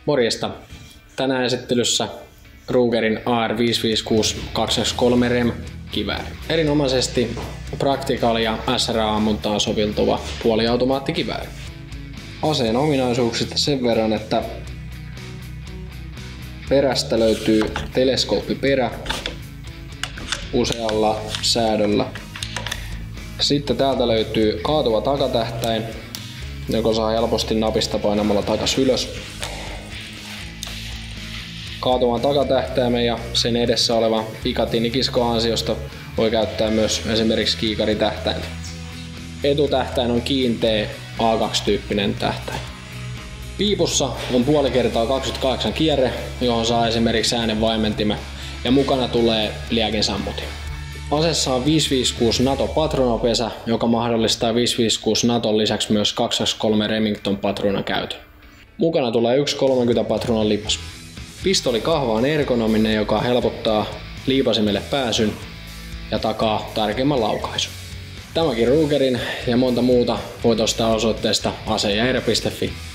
Morjesta! Tänään esittelyssä Rugerin AR556 2x3 Rem kivääri. Erinomaisesti Practical ja SRA-ammuntaan soveltuva puoliautomaattikivääri. Aseen ominaisuuksista sen verran, että perästä löytyy teleskooppiperä usealla säädöllä. Sitten täältä löytyy kaatuva takatähtäin, joka saa helposti napista painamalla takas ylös. Kaatuvan takatähtäimen ja sen edessä olevan Picatinny-kiskon ansiosta voi käyttää myös esimerkiksi kiikaritähtäintä. Etutähtäin on kiinteä A2-tyyppinen tähtäin. Piipussa on 0,5x28 kierre, johon saa esimerkiksi äänen vaimentimen ja mukana tulee liekin sammutin. Aseessa on 556 NATO patronapesä, joka mahdollistaa 556 Naton lisäksi myös 2x3 Remington patruunan käytön. Mukana tulee yksi 30 patruunan lipas. Pistoli kahva on ergonominen, joka helpottaa liipasimelle pääsyn ja takaa tarkemman laukaisun. Tämäkin Rugerin ja monta muuta voit ostaa osoitteesta asejahere.fi.